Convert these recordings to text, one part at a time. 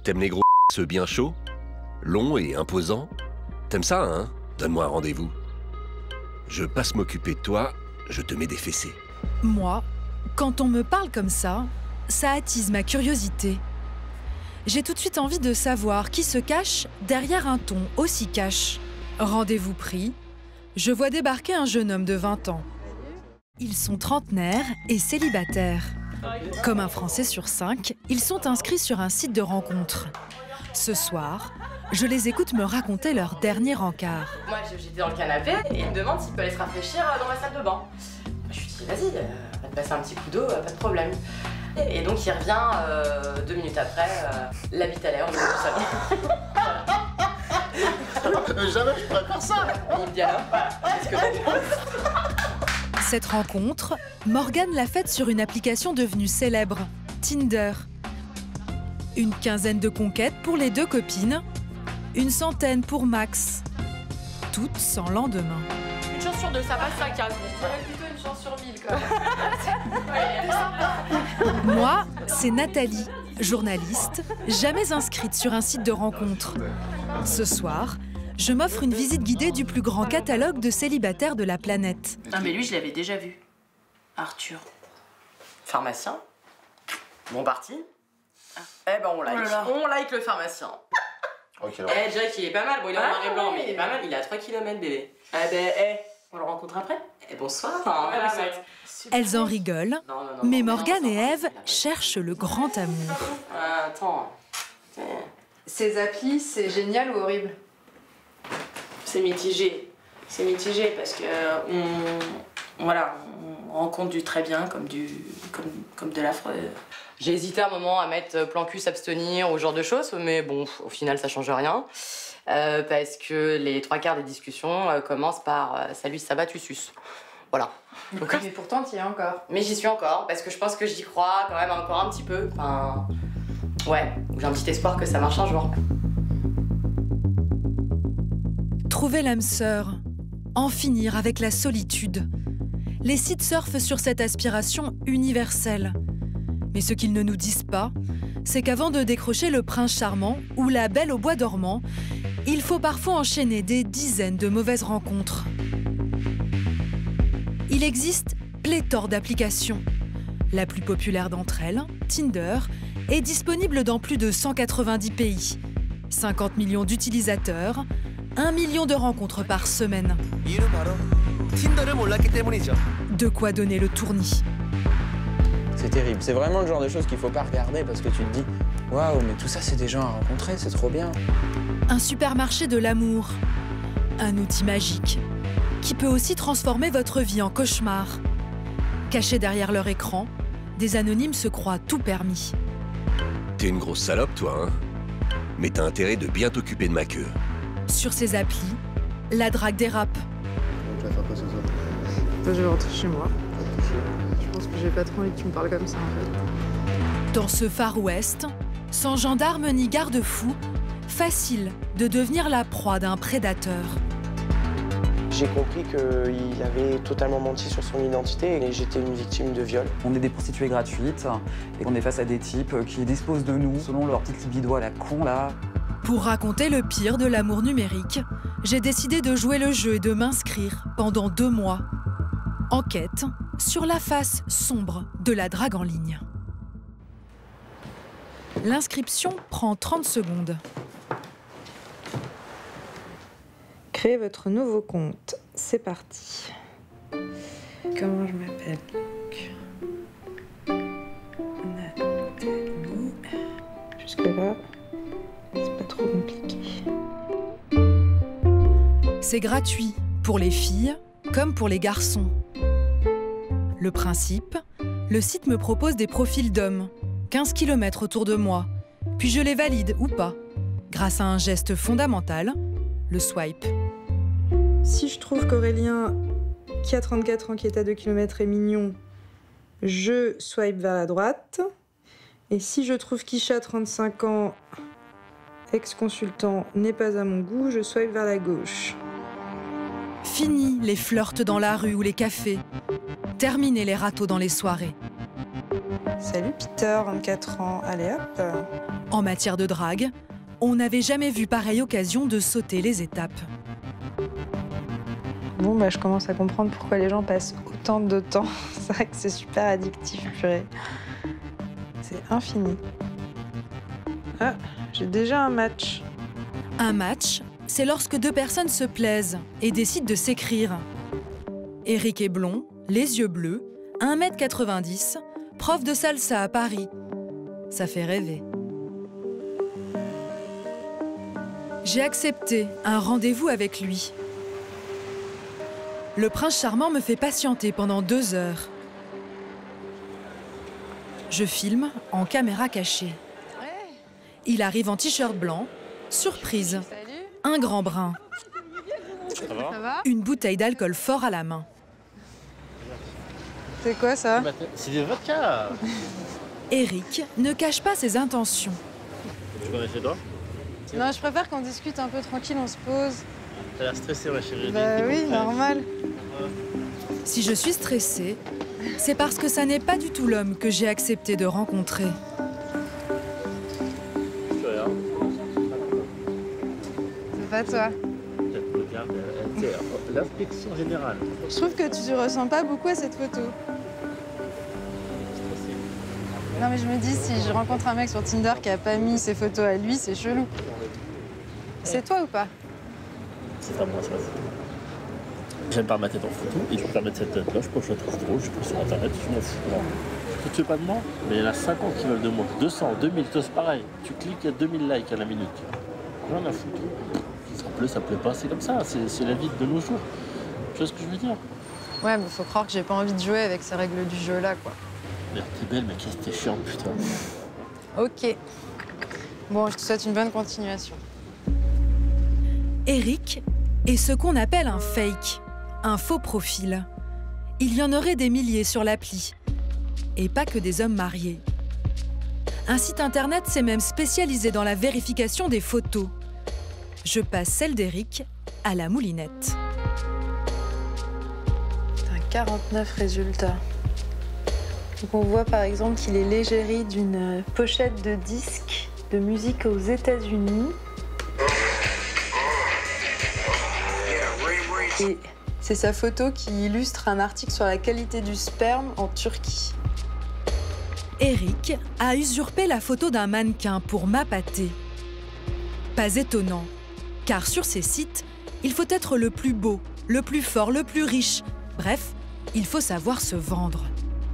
T'aimes les gros bien chauds, longs et imposants? T'aimes ça, hein? Donne-moi un rendez-vous. Je passe m'occuper de toi, je te mets des fessées. Moi, quand on me parle comme ça attise ma curiosité. J'ai tout de suite envie de savoir qui se cache derrière un ton aussi cash. Rendez-vous pris, je vois débarquer un jeune homme de 20 ans. Ils sont trentenaires et célibataires. Comme un Français sur 5, ils sont inscrits sur un site de rencontre. Ce soir, je les écoute me raconter leur dernier encart. Moi, j'étais dans le canapé et il me demande s'il peut aller se rafraîchir dans ma salle de bain. Je lui dis, vas-y, va te passer un petit coup d'eau, pas de problème. Et donc, il revient 2 minutes après, la bite à l'air, on est tout seul. Jamais je pourrais faire ça. Il me dit alors, qu'est-ce que t'en penses? Cette rencontre, Morgane l'a faite sur une application devenue célèbre, Tinder. Une quinzaine de conquêtes pour les deux copines, une centaine pour Max. Toutes sans lendemain. Une chance sur 2, ça passe 5 cases. Je dirais plutôt une chance sur 1000 quand même. Moi, c'est Nathalie, journaliste, jamais inscrite sur un site de rencontre. Ce soir, je m'offre une visite guidée du plus grand catalogue de célibataires de la planète. Ah mais lui, je l'avais déjà vu. Arthur. Pharmacien. Bon parti. Eh ben on like. On like le pharmacien. Okay, je dirais qu'il est pas mal. Bon, il est en noir et blanc, mais il est pas mal. Il est à 3 km, bébé. On le rencontre après. Bonsoir. Elles en rigolent, mais Morgane et Ève cherchent le grand amour. Attends. Ces applis, c'est génial ou horrible? C'est mitigé. C'est mitigé parce que on rencontre du très bien comme de l'affreux. J'ai hésité un moment à mettre plan cul, s'abstenir ou ce genre de choses, mais bon, au final, ça change rien. Parce que les 3/4 des discussions commencent par « Salut, ça va, tu suces ». Voilà. Donc, mais pourtant, tu y es encore. Mais j'y suis encore, parce que je pense que j'y crois quand même encore un petit peu. Enfin, ouais, j'ai un petit espoir que ça marche un jour. Trouver l'âme sœur, en finir avec la solitude. Les sites surfent sur cette aspiration universelle. Mais ce qu'ils ne nous disent pas, c'est qu'avant de décrocher le prince charmant ou la belle au bois dormant, il faut parfois enchaîner des dizaines de mauvaises rencontres. Il existe pléthore d'applications. La plus populaire d'entre elles, Tinder, est disponible dans plus de 190 pays. 50 millions d'utilisateurs, 1 million de rencontres par semaine. De quoi donner le tournis. C'est terrible, c'est vraiment le genre de choses qu'il faut pas regarder parce que tu te dis « Waouh, mais tout ça c'est des gens à rencontrer, c'est trop bien ». Un supermarché de l'amour, un outil magique qui peut aussi transformer votre vie en cauchemar. Cachés derrière leur écran, des anonymes se croient tout permis. T'es une grosse salope, toi, hein? Mais t'as intérêt de bien t'occuper de ma queue. Sur ces applis, la drague dérape. Je vais rentrer chez moi. Je pense que j'ai pas trop envie que tu me parles comme ça, en fait. Dans ce Far West, sans gendarme ni garde-fou, facile de devenir la proie d'un prédateur. J'ai compris qu'il avait totalement menti sur son identité et j'étais une victime de viol. On est des prostituées gratuites et on est face à des types qui disposent de nous selon leur petite libido à la con, là. Pour raconter le pire de l'amour numérique, j'ai décidé de jouer le jeu et de m'inscrire pendant 2 mois. Enquête sur la face sombre de la drague en ligne. L'inscription prend 30 secondes. Créez votre nouveau compte. C'est parti. Comment je m'appelle? Nathalie. Jusque-là, c'est pas trop compliqué. C'est gratuit pour les filles comme pour les garçons. Le principe, le site me propose des profils d'hommes, 15 km autour de moi, puis je les valide ou pas, grâce à un geste fondamental, le swipe. Si je trouve qu'Aurélien, qui a 34 ans, qui est à 2 km, est mignon, je swipe vers la droite. Et si je trouve qu'Isha, 35 ans, ex-consultant, n'est pas à mon goût, je swipe vers la gauche. Fini les flirts dans la rue ou les cafés. Terminez les râteaux dans les soirées. Salut Peter, 24 ans. Allez hop. En matière de drague, on n'avait jamais vu pareille occasion de sauter les étapes. Bon, bah, je commence à comprendre pourquoi les gens passent autant de temps. C'est vrai que c'est super addictif, purée. C'est infini. Ah, j'ai déjà un match. Un match, c'est lorsque deux personnes se plaisent et décident de s'écrire. Eric est blond, les yeux bleus, 1,90 m, prof de salsa à Paris. Ça fait rêver. J'ai accepté un rendez-vous avec lui. Le prince charmant me fait patienter pendant 2 heures. Je filme en caméra cachée. Il arrive en t-shirt blanc, surprise, un grand brin. Ça va? Une bouteille d'alcool fort à la main. C'est quoi ça? C'est des vodka. Eric ne cache pas ses intentions. Tu connais chez toi? Non, je préfère qu'on discute un peu tranquille, on se pose. T'as l'air stressé, ma chérie. Bah oui, normal. Si je suis stressée, c'est parce que ça n'est pas du tout l'homme que j'ai accepté de rencontrer. Tu regardes. C'est pas toi. Regarde, l'inspection générale. Je trouve que tu ressembles pas beaucoup à cette photo. Non mais je me dis, si je rencontre un mec sur Tinder qui a pas mis ses photos à lui, c'est chelou. C'est toi ou pas? C'est pas moi, ça. J'aime pas ma tête en photo et je peux pas mettre cette tête-là. Je poste très drôle, je poste sur internet, je m'en fous. Tu te fais pas de moi? Mais il y en a 50 qui veulent de moi. 200, 2000, tous pareil. Tu cliques, il y a 2000 likes à la minute. Rien à foutre. Ça plaît pas, c'est comme ça. C'est la vie de nos jours. Tu vois ce que je veux dire? Ouais, mais faut croire que j'ai pas envie de jouer avec ces règles du jeu là, quoi. Merde, t'es belle, mais qu'est-ce que t'es chiante, putain. Ok. Bon, je te souhaite une bonne continuation. Eric est ce qu'on appelle un fake, un faux profil. Il y en aurait des milliers sur l'appli. Et pas que des hommes mariés. Un site internet s'est même spécialisé dans la vérification des photos. Je passe celle d'Eric à la moulinette. 49 résultats. Donc on voit par exemple qu'il est l'égérie d'une pochette de disque de musique aux États-Unis. Et c'est sa photo qui illustre un article sur la qualité du sperme en Turquie. Eric a usurpé la photo d'un mannequin pour m'appâter. Pas étonnant, car sur ces sites, il faut être le plus beau, le plus fort, le plus riche. Bref, il faut savoir se vendre.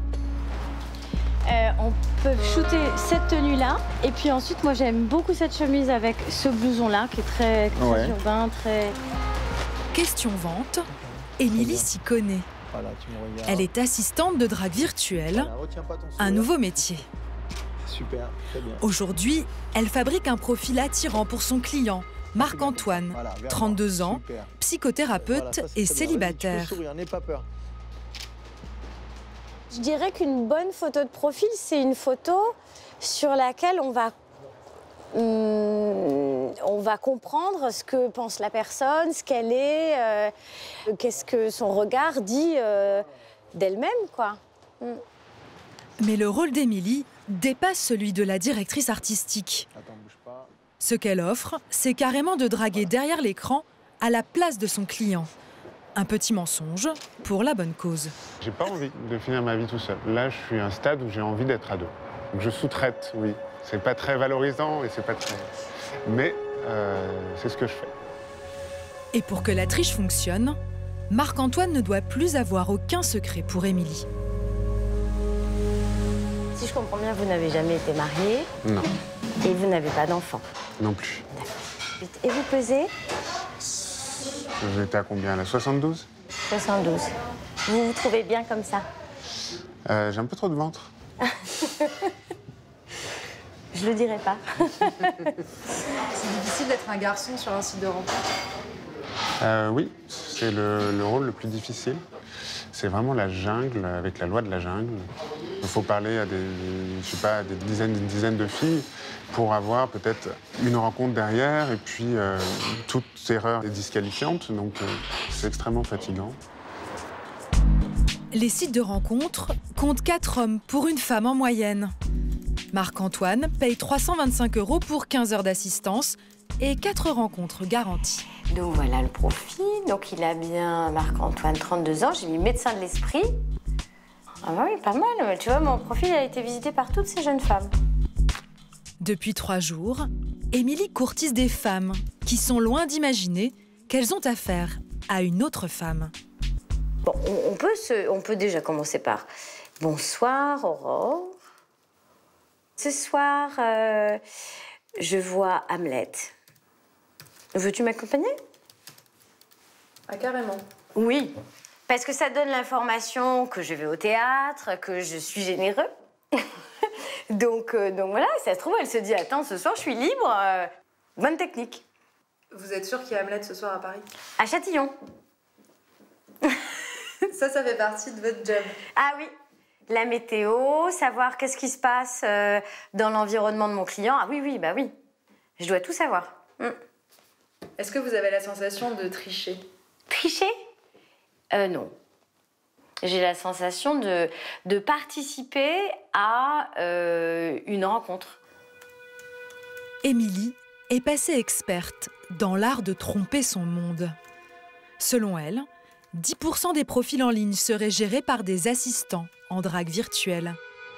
On peut shooter cette tenue-là. Et puis ensuite, moi, j'aime beaucoup cette chemise avec ce blouson-là, qui est très urbain, très... Question vente, Émilie s'y connaît. Voilà, tu me regardes. Elle est assistante de drague virtuelle, Voilà, retiens pas ton un sourire. nouveau métier. Super, très bien. Aujourd'hui, elle fabrique un profil attirant pour son client, Marc-Antoine, Voilà, vers 32 moi. ans, Super. psychothérapeute Voilà, ça, c'est et très bien. Vas-y, célibataire. tu peux sourire, n'aie pas peur. Je dirais qu'une bonne photo de profil, c'est une photo sur laquelle on va comprendre ce que pense la personne, ce qu'elle est, qu'est-ce que son regard dit d'elle-même, quoi. Mais le rôle d'Émilie dépasse celui de la directrice artistique. Attends, bouge pas. Ce qu'elle offre, c'est carrément de draguer derrière l'écran à la place de son client. Un petit mensonge pour la bonne cause. J'ai pas envie de finir ma vie tout seul. Là, je suis à un stade où j'ai envie d'être à deux. Donc je sous-traite, oui. C'est pas très valorisant et c'est pas très... Mais c'est ce que je fais. Et pour que la triche fonctionne, Marc-Antoine ne doit plus avoir aucun secret pour Émilie. Si je comprends bien, vous n'avez jamais été marié Non, et vous n'avez pas d'enfant. non plus. Et vous pesez J'étais à combien là? 72? 72. Vous vous trouvez bien comme ça? J'ai un peu trop de ventre. Je le dirai pas. C'est difficile d'être un garçon sur un site de rencontre. Oui, c'est le rôle le plus difficile. C'est vraiment la jungle, avec la loi de la jungle. Il faut parler à des dizaines de filles pour avoir peut-être une rencontre derrière et puis toute erreur est disqualifiante, donc c'est extrêmement fatigant. Les sites de rencontres comptent 4 hommes pour une femme en moyenne. Marc-Antoine paye 325 € pour 15 heures d'assistance et 4 rencontres garanties. Donc voilà le profil. Donc il a bien, Marc-Antoine, 32 ans. J'ai mis médecin de l'esprit. Ah bah oui, pas mal. Tu vois, mon profil a été visité par toutes ces jeunes femmes. Depuis 3 jours, Émilie courtise des femmes qui sont loin d'imaginer qu'elles ont affaire à une autre femme. Bon, on peut déjà commencer par « Bonsoir, Aurore. Ce soir, je vois Hamlet. Veux-tu m'accompagner ?» Ah, carrément. Oui, parce que ça donne l'information que je vais au théâtre, que je suis généreux. donc voilà, ça se trouve, elle se dit « Attends, ce soir, je suis libre. Bonne technique. » Vous êtes sûr qu'il y a Hamlet ce soir à Paris? À Châtillon. Ça fait partie de votre job. Ah oui, la météo, savoir qu'est-ce qui se passe dans l'environnement de mon client. Ah oui, bah oui. Je dois tout savoir. Est-ce que vous avez la sensation de tricher? Tricher? Non. J'ai la sensation de participer à une rencontre. Émilie est passée experte dans l'art de tromper son monde. Selon elle, 10% des profils en ligne seraient gérés par des assistants en drague virtuelle.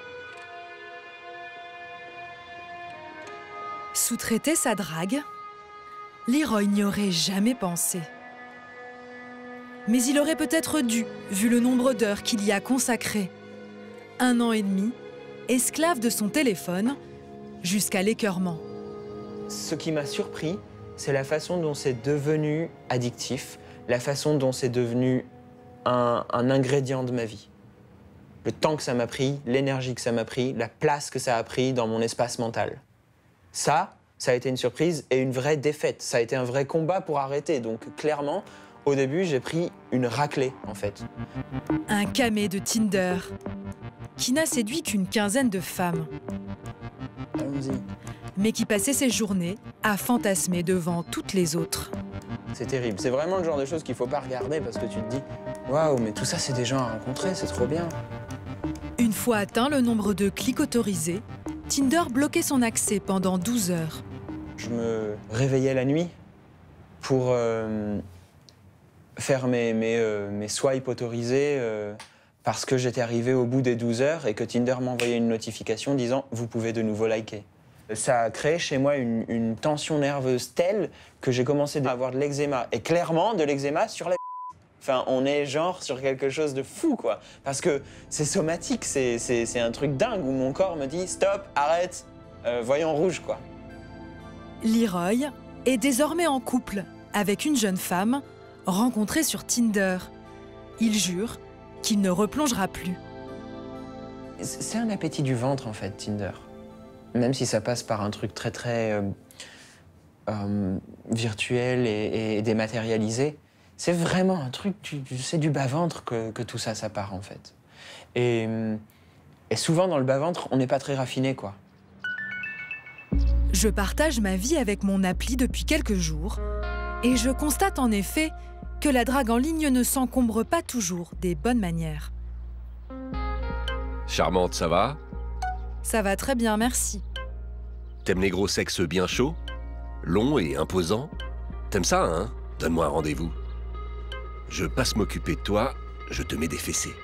Sous-traiter sa drague, Leroy n'y aurait jamais pensé. Mais il aurait peut-être dû, vu le nombre d'heures qu'il y a consacré. 1 an et demi, esclave de son téléphone, jusqu'à l'écœurement. Ce qui m'a surpris, c'est la façon dont c'est devenu addictif, la façon dont c'est devenu un ingrédient de ma vie. Le temps que ça m'a pris, l'énergie que ça m'a pris, la place que ça a pris dans mon espace mental. Ça a été une surprise et une vraie défaite. Ça a été un vrai combat pour arrêter. Donc clairement, au début, j'ai pris une raclée, en fait. Un camé de Tinder, qui n'a séduit qu'une quinzaine de femmes. Allons-y. Mais qui passait ses journées à fantasmer devant toutes les autres. C'est terrible. C'est vraiment le genre de choses qu'il faut pas regarder parce que tu te dis « Waouh, mais tout ça, c'est des gens à rencontrer, c'est trop bien ». Une fois atteint le nombre de clics autorisés, Tinder bloquait son accès pendant 12 heures. Je me réveillais la nuit pour faire mes swipes autorisés parce que j'étais arrivé au bout des 12 heures et que Tinder m'envoyait une notification disant « Vous pouvez de nouveau liker ». Ça a créé chez moi une tension nerveuse telle que j'ai commencé à avoir de l'eczéma. Et clairement, de l'eczéma sur la... Enfin, on est genre sur quelque chose de fou, quoi. Parce que c'est somatique, c'est un truc dingue où mon corps me dit « Stop, arrête, voyons rouge, quoi ». Leroy est désormais en couple avec une jeune femme rencontrée sur Tinder. Il jure qu'il ne replongera plus. C'est un appétit du ventre, en fait, Tinder. Même si ça passe par un truc très virtuel et dématérialisé, c'est vraiment un truc, c'est du bas-ventre que tout ça part, en fait. Et souvent, dans le bas-ventre, on n'est pas très raffiné, quoi. Je partage ma vie avec mon appli depuis quelques jours et je constate en effet que la drague en ligne ne s'encombre pas toujours des bonnes manières. Charmante, ça va? Ça va très bien, merci. T'aimes les gros sexes bien chauds? Longs et imposants? T'aimes ça, hein? Donne-moi un rendez-vous. Je passe m'occuper de toi, je te mets des fessées.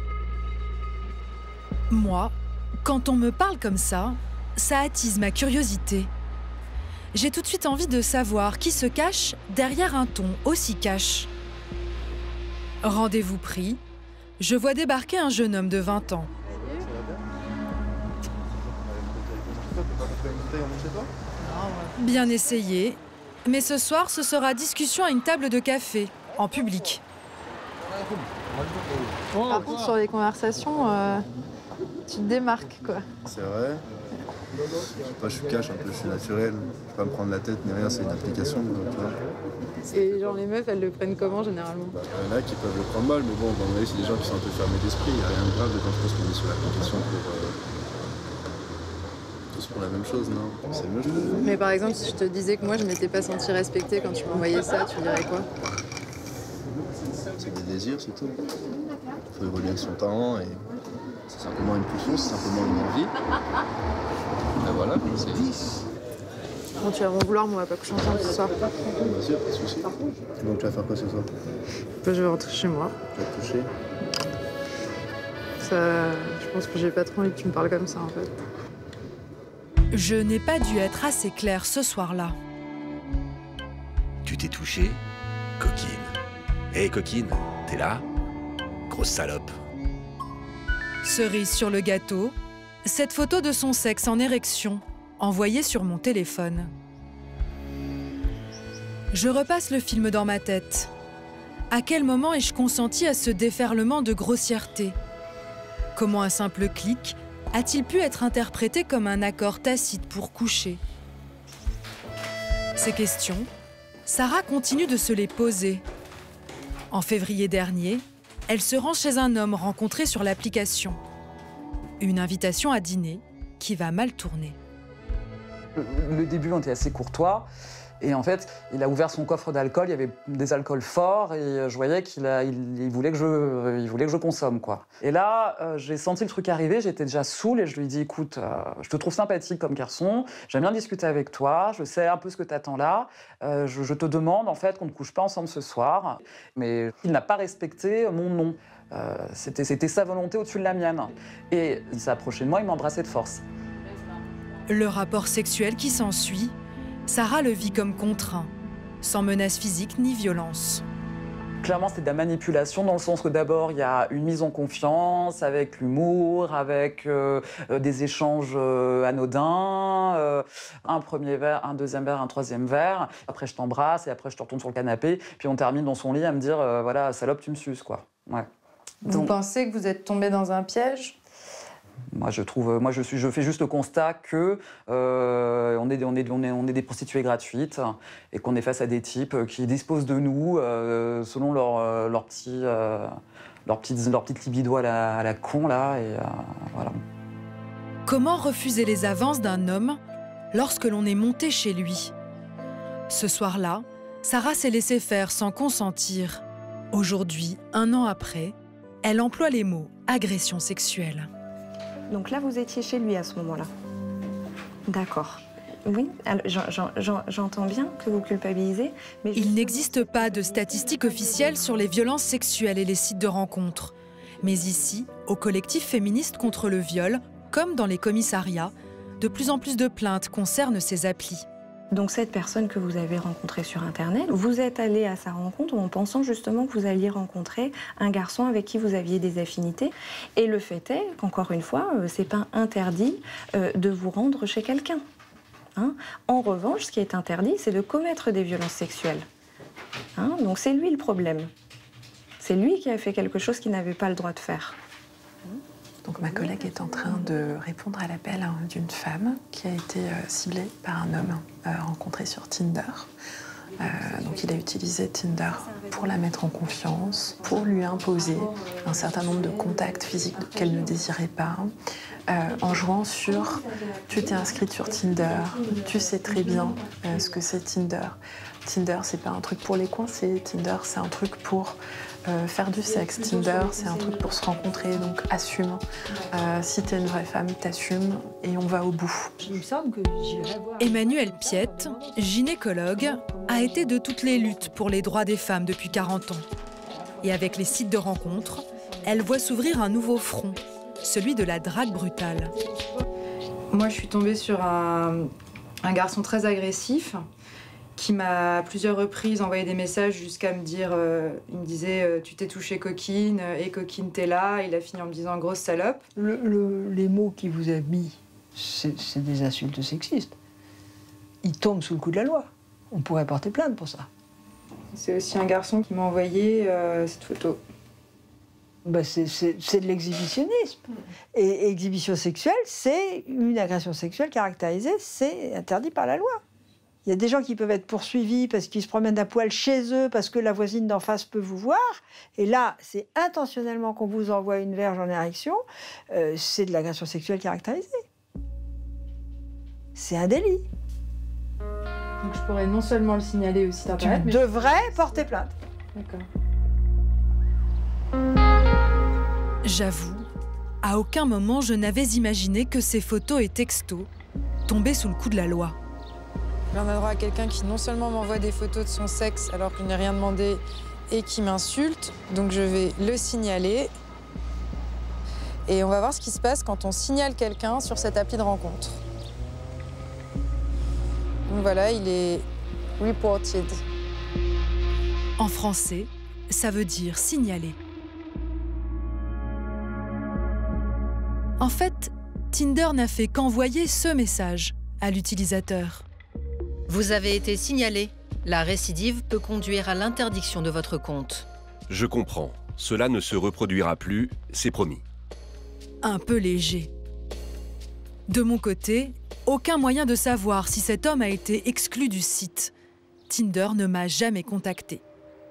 Moi, quand on me parle comme ça attise ma curiosité. J'ai tout de suite envie de savoir qui se cache derrière un ton aussi cash. Rendez-vous pris, je vois débarquer un jeune homme de 20 ans. Bien essayé, mais ce soir, ce sera discussion à une table de café, en public. Par contre, sur les conversations, tu te démarques, quoi. C'est vrai. Je sais pas, je suis cash un peu, je suis naturel. Je vais pas me prendre la tête ni rien, c'est une application. Tu vois. Et genre les meufs, elles le prennent comment généralement? Il y en a qui peuvent le prendre mal, mais bon, à mon avis, c'est des gens qui sont un peu fermés d'esprit. Il n'y a rien de grave dedans, je pense qu'on est sur l'application pour la même chose, non? C'est mieux, je trouve. Mais par exemple, si je te disais que moi je m'étais pas sentie respectée quand tu m'envoyais ça, tu dirais quoi? C'est des plaisir, c'est tout. Il faut évoluer avec son temps et c'est simplement une pulsion, c'est simplement une envie. Et voilà, c'est 10. Quand tu vas m'en vouloir, mais on va pas coucher ensemble ce soir. Bien sûr, pas de soucis. Donc tu vas faire quoi ce soir? Je vais rentrer chez moi. Tu vas te coucher? Je pense que j'ai pas trop envie que tu me parles comme ça en fait. Je n'ai pas dû être assez claire ce soir-là. Tu t'es touché? Coquine. Hé, coquine, t'es là? Grosse salope. Cerise sur le gâteau, cette photo de son sexe en érection, envoyée sur mon téléphone. Je repasse le film dans ma tête. À quel moment ai-je consenti à ce déferlement de grossièreté? Comment un simple clic a-t-il pu être interprété comme un accord tacite pour coucher? Ces questions, Sarah continue de se les poser. En février dernier, elle se rend chez un homme rencontré sur l'application. Une invitation à dîner qui va mal tourner. Le début, on était assez courtois. Et en fait, il a ouvert son coffre d'alcool, il y avait des alcools forts et je voyais qu'il voulait que je consomme, quoi. Et là, j'ai senti le truc arriver, j'étais déjà saoule et je lui ai dit, écoute, je te trouve sympathique comme garçon, j'aime bien discuter avec toi, je sais un peu ce que t'attends là, je te demande en fait qu'on ne couche pas ensemble ce soir. Mais il n'a pas respecté mon nom. C'était sa volonté au-dessus de la mienne. Et il s'est approché de moi, il m'a embrassé de force. Le rapport sexuel qui s'ensuit, Sarah le vit comme contraint, sans menace physique ni violence. Clairement, c'était de la manipulation dans le sens que d'abord, il y a une mise en confiance, avec l'humour, avec des échanges anodins, un premier verre, un deuxième verre, un troisième verre. Après, je t'embrasse et après, je te retourne sur le canapé. Puis on termine dans son lit à me dire, voilà, salope, tu me suces, quoi. Ouais. Vous pensez que vous êtes tombé dans un piège ? Je fais juste le constat que on est des prostituées gratuites et qu'on est face à des types qui disposent de nous selon leur petite libido à la con là et voilà. Comment refuser les avances d'un homme lorsque l'on est monté chez lui? Ce soir-là, Sarah s'est laissée faire sans consentir. Aujourd'hui, 1 an après, elle emploie les mots agression sexuelle. Donc là, vous étiez chez lui à ce moment-là. D'accord. Oui, j'entends bien que vous culpabilisez, mais... Il n'existe pas de statistiques officielles sur les violences sexuelles et les sites de rencontres. Mais ici, au collectif féministe contre le viol, comme dans les commissariats, de plus en plus de plaintes concernent ces applis. Donc cette personne que vous avez rencontrée sur Internet, vous êtes allé à sa rencontre en pensant justement que vous alliez rencontrer un garçon avec qui vous aviez des affinités. Et le fait est qu'encore une fois, c'est pas interdit de vous rendre chez quelqu'un. Hein? En revanche, ce qui est interdit, c'est de commettre des violences sexuelles. Hein? Donc c'est lui le problème. C'est lui qui a fait quelque chose qu'il n'avait pas le droit de faire. Donc ma collègue est en train de répondre à l'appel d'une femme qui a été ciblée par un homme rencontré sur Tinder. Donc il a utilisé Tinder pour la mettre en confiance, pour lui imposer un certain nombre de contacts physiques qu'elle ne désirait pas, en jouant sur « tu t'es inscrite sur Tinder, tu sais très bien ce que c'est Tinder ». Tinder, c'est pas un truc pour les coincer, Tinder, c'est un truc pour faire du sexe. Tinder, c'est un truc pour se rencontrer, donc assume. Si t'es une vraie femme, t'assumes et on va au bout. Il me semble que j'irai voir. Emmanuelle Piette, gynécologue, a été de toutes les luttes pour les droits des femmes depuis 40 ans. Et avec les sites de rencontres, elle voit s'ouvrir un nouveau front, celui de la drague brutale. Moi, je suis tombée sur un garçon très agressif qui m'a à plusieurs reprises envoyé des messages jusqu'à me dire, il me disait tu t'es touchée coquine, et coquine t'es là, il a fini en me disant grosse salope. Les mots qu'il vous a mis, c'est des insultes sexistes. Il tombe sous le coup de la loi. On pourrait porter plainte pour ça. C'est aussi un garçon qui m'a envoyé cette photo. Bah c'est de l'exhibitionnisme. Et exhibition sexuelle, c'est une agression sexuelle caractérisée, c'est interdit par la loi. Il y a des gens qui peuvent être poursuivis parce qu'ils se promènent à poil chez eux, parce que la voisine d'en face peut vous voir. Et là, c'est intentionnellement qu'on vous envoie une verge en érection. C'est de l'agression sexuelle caractérisée. C'est un délit. Donc je pourrais non seulement le signaler au site internet, mais... Tu devrais porter plainte. D'accord. J'avoue, à aucun moment je n'avais imaginé que ces photos et textos tombaient sous le coup de la loi. Là, on a droit à quelqu'un qui non seulement m'envoie des photos de son sexe alors que je n'ai rien demandé et qui m'insulte, donc je vais le signaler. Et on va voir ce qui se passe quand on signale quelqu'un sur cette appli de rencontre. Donc voilà, il est reported. En français, ça veut dire signaler. En fait, Tinder n'a fait qu'envoyer ce message à l'utilisateur. Vous avez été signalé. La récidive peut conduire à l'interdiction de votre compte. Je comprends. Cela ne se reproduira plus, c'est promis. Un peu léger. De mon côté, aucun moyen de savoir si cet homme a été exclu du site. Tinder ne m'a jamais contacté.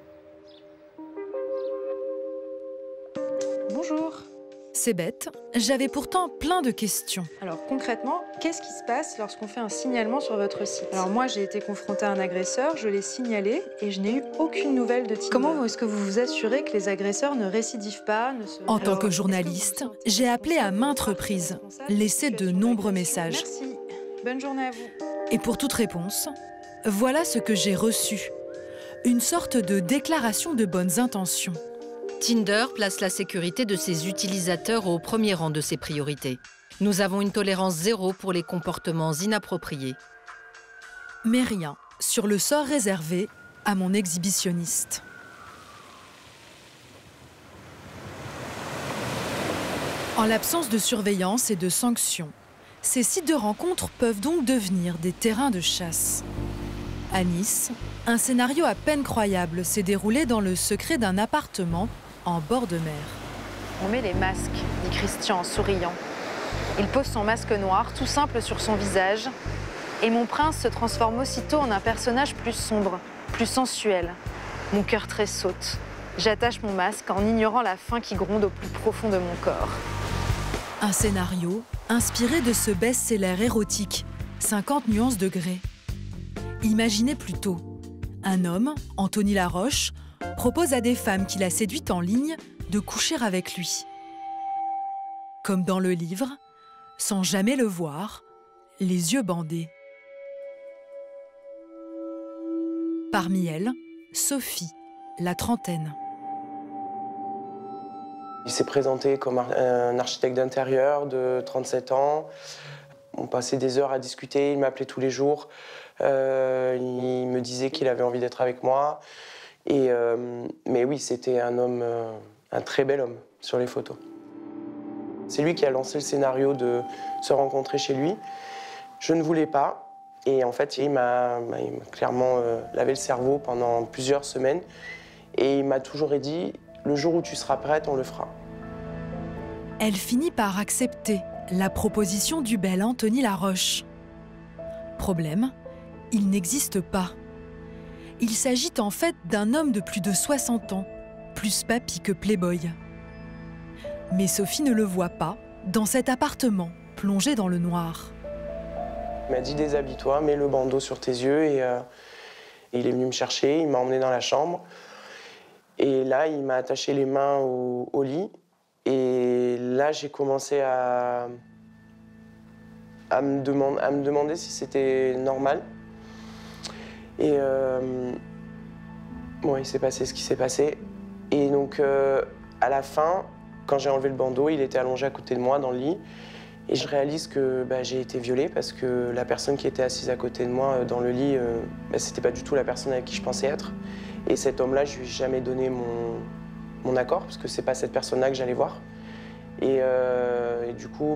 Bonjour. C'est bête, j'avais pourtant plein de questions. Alors concrètement, qu'est-ce qui se passe lorsqu'on fait un signalement sur votre site? Alors moi, j'ai été confrontée à un agresseur, je l'ai signalé et je n'ai eu aucune nouvelle de Tinder. Comment est-ce que vous vous assurez que les agresseurs ne récidivent pas En tant que journaliste, j'ai appelé à maintes reprises, laissé de nombreux messages. Merci. Bonne journée à vous. Et pour toute réponse, voilà ce que j'ai reçu. Une sorte de déclaration de bonnes intentions. Tinder place la sécurité de ses utilisateurs au premier rang de ses priorités. Nous avons une tolérance zéro pour les comportements inappropriés. Mais rien sur le sort réservé à mon exhibitionniste. En l'absence de surveillance et de sanctions, ces sites de rencontres peuvent donc devenir des terrains de chasse. À Nice, un scénario à peine croyable s'est déroulé dans le secret d'un appartement en bord de mer. On met les masques, dit Christian en souriant. Il pose son masque noir, tout simple sur son visage, et mon prince se transforme aussitôt en un personnage plus sombre, plus sensuel. Mon cœur tressaute. J'attache mon masque en ignorant la faim qui gronde au plus profond de mon corps. Un scénario inspiré de ce best-seller érotique, 50 nuances de gré. Imaginez plutôt, un homme, Anthony Laroche, propose à des femmes qu'il a séduites en ligne de coucher avec lui. Comme dans le livre, sans jamais le voir, les yeux bandés. Parmi elles, Sophie, la trentaine. Il s'est présenté comme un architecte d'intérieur de 37 ans. On passait des heures à discuter, il m'appelait tous les jours. Il me disait qu'il avait envie d'être avec moi. Mais oui, c'était un homme, un très bel homme sur les photos. C'est lui qui a lancé le scénario de se rencontrer chez lui. Je ne voulais pas. Et en fait, il m'a clairement lavé le cerveau pendant plusieurs semaines. Et il m'a toujours dit, le jour où tu seras prête, on le fera. Elle finit par accepter la proposition du bel Anthony Laroche. Problème, il n'existe pas. Il s'agit en fait d'un homme de plus de 60 ans, plus papy que playboy. Mais Sophie ne le voit pas dans cet appartement plongé dans le noir. Il m'a dit déshabille-toi, mets le bandeau sur tes yeux et il est venu me chercher, il m'a emmené dans la chambre. Et là, il m'a attaché les mains au lit. Et là, j'ai commencé à me demander si c'était normal. Et bon, il s'est passé ce qui s'est passé. Et donc, à la fin, quand j'ai enlevé le bandeau, il était allongé à côté de moi dans le lit. Et je réalise que j'ai été violée parce que la personne qui était assise à côté de moi dans le lit, c'était pas du tout la personne avec qui je pensais être. Et cet homme-là, je lui ai jamais donné mon accord parce que c'est pas cette personne-là que j'allais voir. Et du coup,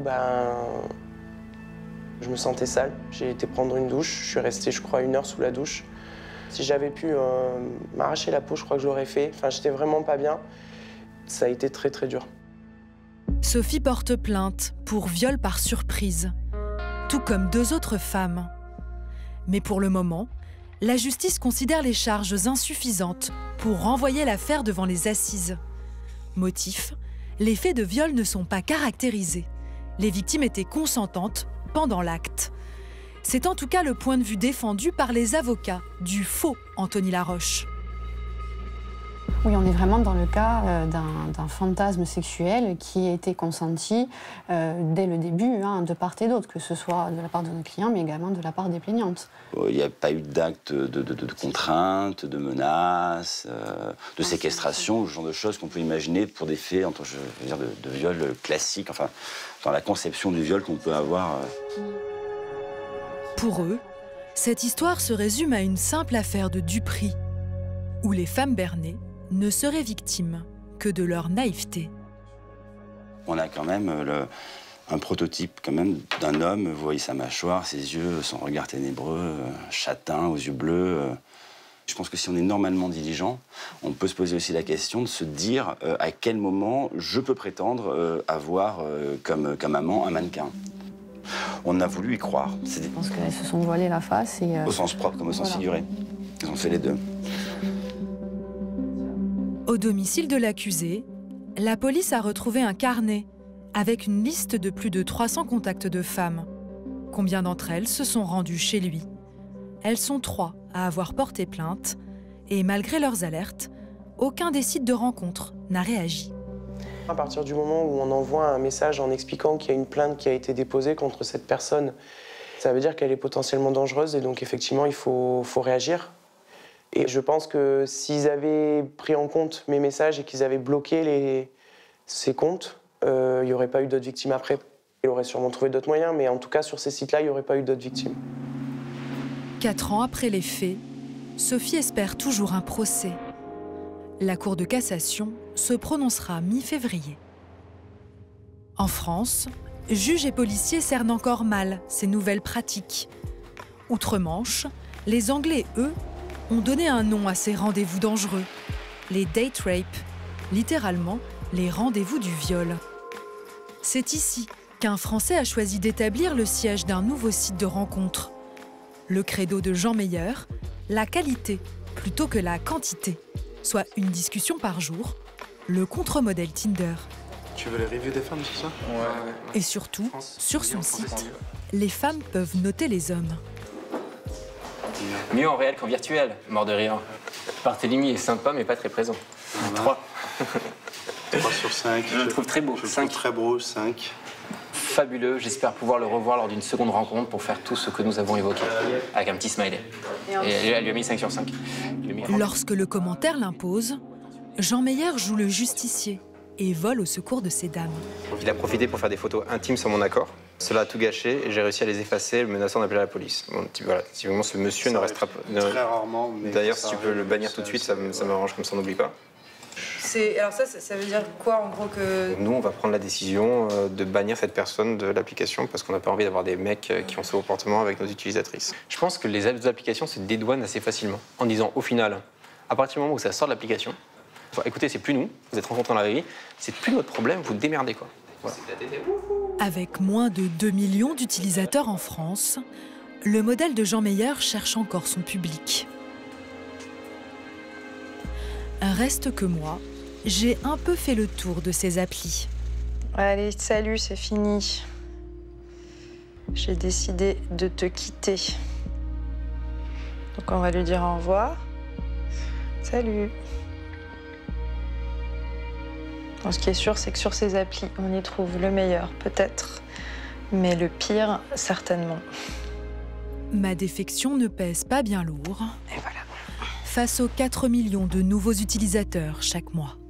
je me sentais sale. J'ai été prendre une douche. Je suis restée, je crois, 1 heure sous la douche. Si j'avais pu m'arracher la peau, je crois que je l'aurais fait. Enfin, j'étais vraiment pas bien. Ça a été très, très dur. Sophie porte plainte pour viol par surprise, tout comme 2 autres femmes. Mais pour le moment, la justice considère les charges insuffisantes pour renvoyer l'affaire devant les assises. Motif, les faits de viol ne sont pas caractérisés. Les victimes étaient consentantes pendant l'acte. C'est en tout cas le point de vue défendu par les avocats du faux Anthony Laroche. Oui, on est vraiment dans le cas d'un fantasme sexuel qui a été consenti dès le début, de part et d'autre, que ce soit de la part de nos clients, mais également de la part des plaignantes. Il n'y a pas eu d'actes de contrainte, de menaces, de séquestration, ce genre de choses qu'on peut imaginer pour des faits de viol classique, enfin, dans la conception du viol qu'on peut avoir. Pour eux, cette histoire se résume à une simple affaire de duperie, où les femmes bernées ne seraient victimes que de leur naïveté. On a quand même un prototype d'un homme. Vous voyez sa mâchoire, ses yeux, son regard ténébreux, châtain, aux yeux bleus. Je pense que si on est normalement diligent, on peut se poser aussi la question de se dire à quel moment je peux prétendre avoir comme amant un mannequin. On a voulu y croire. Je pense qu'elles se sont voilées la face. Au sens propre comme au sens figuré. Ils ont fait les deux. Au domicile de l'accusé, la police a retrouvé un carnet avec une liste de plus de 300 contacts de femmes. Combien d'entre elles se sont rendues chez lui? Elles sont 3 à avoir porté plainte et malgré leurs alertes, aucun des sites de rencontres n'a réagi. À partir du moment où on envoie un message en expliquant qu'il y a une plainte qui a été déposée contre cette personne, ça veut dire qu'elle est potentiellement dangereuse et donc effectivement il faut réagir. Et je pense que s'ils avaient pris en compte mes messages et qu'ils avaient bloqué ces comptes, il n'y aurait pas eu d'autres victimes après. Il aurait sûrement trouvé d'autres moyens, mais en tout cas sur ces sites-là, il n'y aurait pas eu d'autres victimes. 4 ans après les faits, Sophie espère toujours un procès. La Cour de cassation se prononcera mi-février. En France, juges et policiers cernent encore mal ces nouvelles pratiques. Outre-Manche, les Anglais, eux, ont donné un nom à ces rendez-vous dangereux, les date rape, littéralement les rendez-vous du viol. C'est ici qu'un Français a choisi d'établir le siège d'un nouveau site de rencontre. Le credo de Jean Meyer, la qualité plutôt que la quantité, soit une discussion par jour, le contre-modèle Tinder. Tu veux les reviews des femmes, c'est ça? Ouais. Et surtout, sur son site, les femmes peuvent noter les hommes. Mieux en réel qu'en virtuel, mort de rire. Barthélemy est sympa, mais pas très présent. 3. 3 sur 5. Je le trouve très beau. Je le trouve très beau, 5. Fabuleux, j'espère pouvoir le revoir lors d'une seconde rencontre pour faire tout ce que nous avons évoqué. Avec un petit smiley. Et elle lui a mis 5 sur 5. Lorsque le commentaire l'impose, Jean Meyer joue le justicier et vole au secours de ces dames. Il a profité pour faire des photos intimes sans mon accord. Cela a tout gâché et j'ai réussi à les effacer, menaçant d'appeler la police. Bon, voilà, si vraiment ce monsieur ne restera pas... Très rarement, mais... D'ailleurs, si tu peux le bannir tout de suite, ça m'arrange, comme ça on n'oublie pas. Alors ça veut dire quoi, en gros, que... Nous, on va prendre la décision de bannir cette personne de l'application parce qu'on n'a pas envie d'avoir des mecs qui ont ce comportement avec nos utilisatrices. Je pense que les applications se dédouanent assez facilement en disant, au final, à partir du moment où ça sort de l'application, écoutez, c'est plus nous, vous êtes rencontrés dans la vraie vie, c'est plus notre problème, vous démerdez, quoi. Voilà. Avec moins de 2 millions d'utilisateurs en France, le modèle de Jean Meyer cherche encore son public. Reste que moi, j'ai un peu fait le tour de ces applis. Allez, salut, c'est fini. J'ai décidé de te quitter. Donc on va lui dire au revoir. Salut. Bon, ce qui est sûr, c'est que sur ces applis, on y trouve le meilleur, peut-être, mais le pire, certainement. Ma défection ne pèse pas bien lourd. Et voilà. Face aux 4 millions de nouveaux utilisateurs chaque mois.